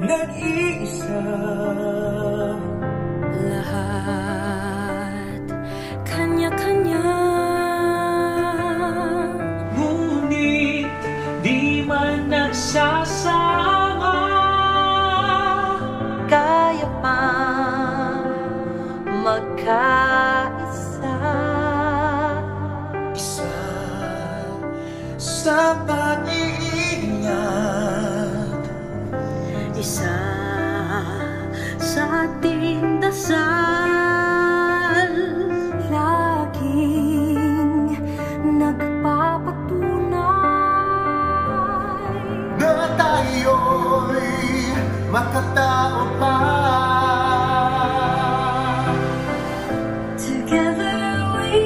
nag-iisa. Lahat kanya-kanya, ngunit di man nagsasama. kaya pa magkaisa. Isa sa pag-iingat, Isa sa ating dasal, laging nagpapatunay na tayo'y makatao pa. Together we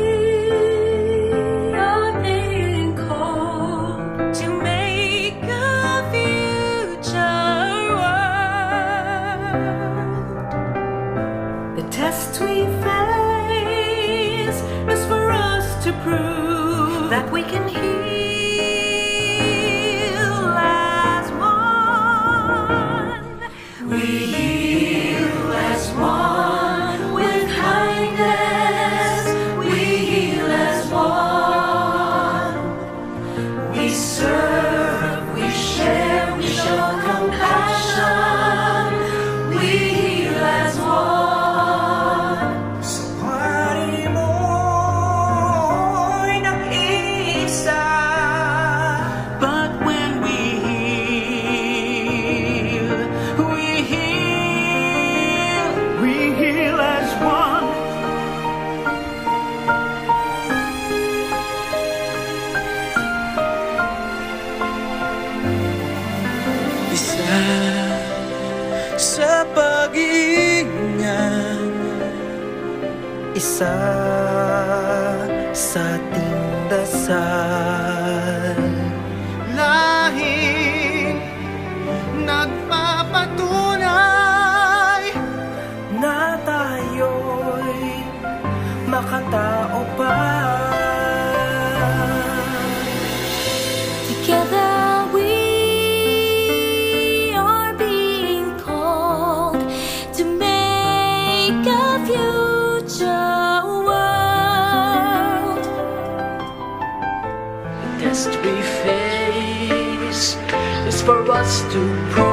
are being called to make a future world. The test we face is for us to prove that we can heal as one. We heal as one with kindness. We heal as one. We serve, we share, we show compassion. We heal as one. sa pari mo'y nag-iisa. But when we heal, We heal as one. Isa sa pag-iingat, isa sa ating dasal, Lahing nagpapatunay na tayo'y makatao pa. together we are being called to make a future world. The test we face is for us to prove